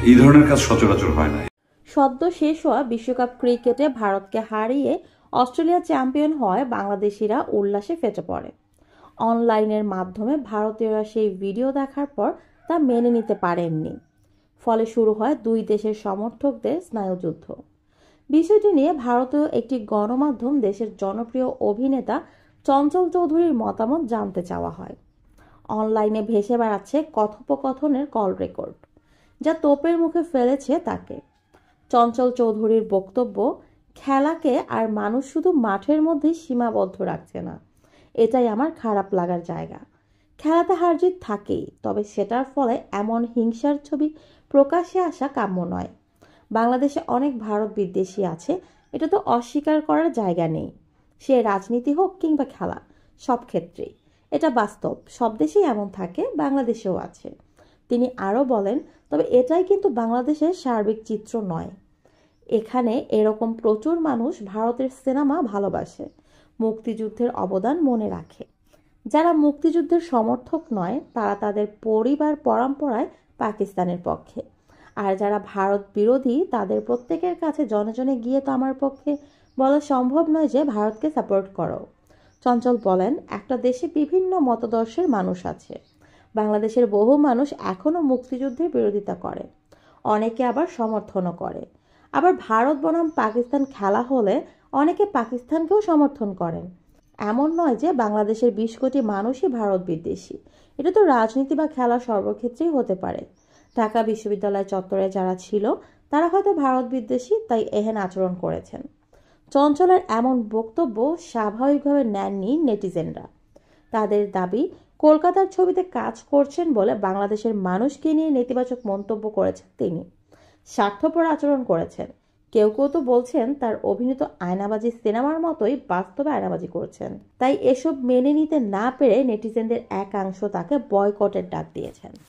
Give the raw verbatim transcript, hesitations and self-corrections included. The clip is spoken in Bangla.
এই ধরনের কাজ সচরাচর হয় না। সদ্য শেষ হওয়া বিশ্বকাপ ক্রিকেটে ভারতকে হারিয়ে অস্ট্রেলিয়া চ্যাম্পিয়ন হয় বাংলাদেশিরা উল্লাসে ফেটে পড়ে। অনলাইনের মাধ্যমে ভারতীয়রা সেই ভিডিও দেখার পর তা মেনে নিতে পারেননি। ফলে শুরু হয় দুই দেশের সমর্থকদের স্নায়ুযুদ্ধ। বিষয়টি নিয়ে ভারতীয় একটি গণমাধ্যম দেশের জনপ্রিয় অভিনেতা চঞ্চল চৌধুরীর মতামত জানতে চাওয়া হয়। অনলাইনে ভেসে বেড়াচ্ছে কথোপকথনের কল রেকর্ড, যা তোপের মুখে ফেলেছে তাকে। চঞ্চল চৌধুরীর বক্তব্য, খেলাকে আর মানুষ শুধু মাঠের মধ্যেই সীমাবদ্ধ রাখছে না, এটাই আমার খারাপ লাগার জায়গা। খেলাতে হার জিত থাকেই, তবে সেটার ফলে এমন হিংসার ছবি প্রকাশ্যে আসা কাম্য নয়। বাংলাদেশে অনেক ভারত বিদ্বেষী আছে, এটা তো অস্বীকার করার জায়গা নেই। সে রাজনীতি হোক কিংবা খেলা, সব ক্ষেত্রেই এটা বাস্তব। সব দেশেই এমন থাকে, বাংলাদেশেও আছে। তিনি আরও বলেন, তবে এটাই কিন্তু বাংলাদেশের সার্বিক চিত্র নয়। এখানে এরকম প্রচুর মানুষ ভারতের সিনেমা ভালোবাসে, মুক্তিযুদ্ধের অবদান মনে রাখে। যারা মুক্তিযুদ্ধের সমর্থক নয়, তারা তাদের পরিবার পরম্পরায় পাকিস্তানের পক্ষে। আর যারা ভারত বিরোধী, তাদের প্রত্যেকের কাছে জনে জনে গিয়ে তো আমার পক্ষে বলা সম্ভব নয় যে ভারতকে সাপোর্ট করো। চঞ্চল বলেন, একটা দেশে বিভিন্ন মতাদর্শের মানুষ আছে। বাংলাদেশের বহু মানুষ এখনও মুক্তিযুদ্ধের বিরোধিতা করে, অনেকে আবার সমর্থনও করে। আবার ভারত বনাম পাকিস্তান খেলা হলে অনেকে পাকিস্তানকেও সমর্থন করেন। এমন নয় যে বাংলাদেশের বিশ কোটি মানুষই ভারত বিদ্বেষী। এটা তো রাজনীতি বা খেলা সর্বক্ষেত্রেই হতে পারে। ঢাকা বিশ্ববিদ্যালয় চত্বরে যারা ছিল, তারা হয়তো ভারত বিদ্বেষী, তাই এহেন আচরণ করেছেন। চঞ্চলের এমন বক্তব্য স্বাভাবিকভাবে নেননি নেটিজেনরা। তাদের দাবি, কলকাতার ছবিতে কাজ করছেন বলে বাংলাদেশের মানুষকে নিয়ে নেতিবাচক মন্তব্য করেছেন তিনি। স্বার্থপর আচরণ করেছেন। কেউ কেউ তো বলছেন তার অভিনীত আয়নাবাজি সিনেমার মতোই বাস্তবে আয়নাবাজি করছেন। তাই এসব মেনে নিতে না পেরে নেটিজেনদের একাংশ তাকে বয়কটের ডাক দিয়েছেন।